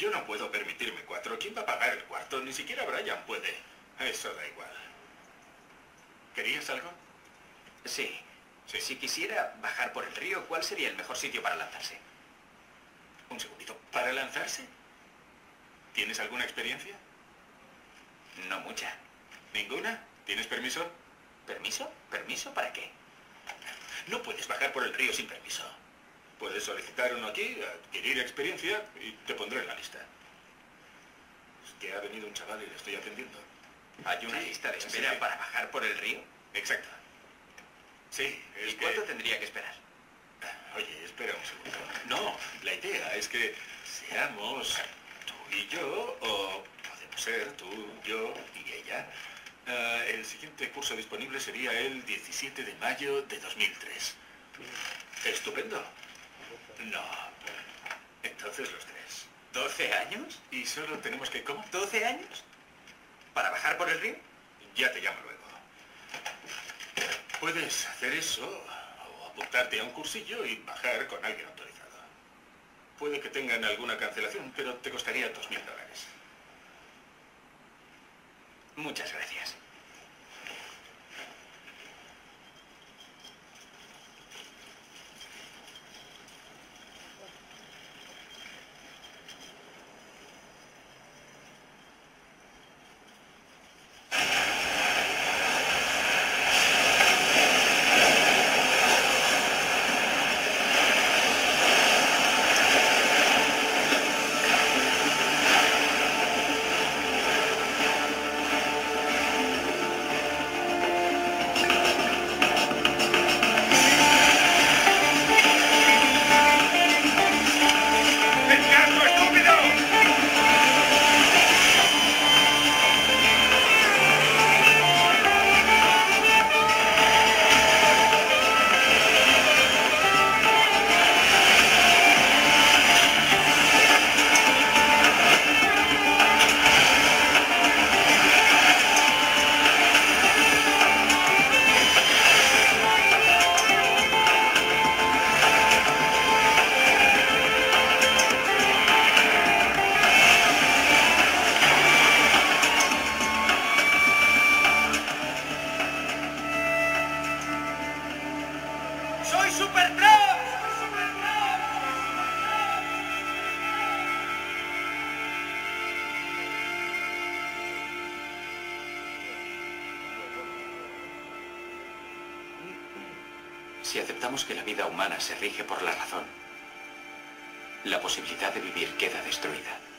Yo no puedo permitirme 4. ¿Quién va a pagar el cuarto? Ni siquiera Brian puede. Eso da igual. ¿Querías algo? Sí. Sí. Si quisiera bajar por el río, ¿cuál sería el mejor sitio para lanzarse? Un segundito. ¿Para lanzarse? ¿Tienes alguna experiencia? No mucha. ¿Ninguna? ¿Tienes permiso? ¿Permiso? ¿Permiso para qué? No puedes bajar por el río sin permiso. Puedes solicitar uno aquí, adquirir experiencia y te pondré en la lista. Es que ha venido un chaval y le estoy atendiendo. ¿Hay una Sí, lista de espera sí. para bajar por el río? Exacto. Sí, es ¿Y que... cuánto tendría que esperar? Oye, espera un segundo. No, la idea es que seamos tú y yo, o podemos ser tú, yo y ella. El siguiente curso disponible sería el 17 de mayo de 2003. Estupendo. No. Entonces los 3. ¿12 años? Y solo tenemos que... ¿Cómo? ¿12 años? ¿Para bajar por el río? Ya te llamo luego. Puedes hacer eso o apuntarte a un cursillo y bajar con alguien autorizado. Puede que tengan alguna cancelación, pero te costaría $2000. Muchas gracias. ¡Soy Supertramp! Si aceptamos que la vida humana se rige por la razón, la posibilidad de vivir queda destruida.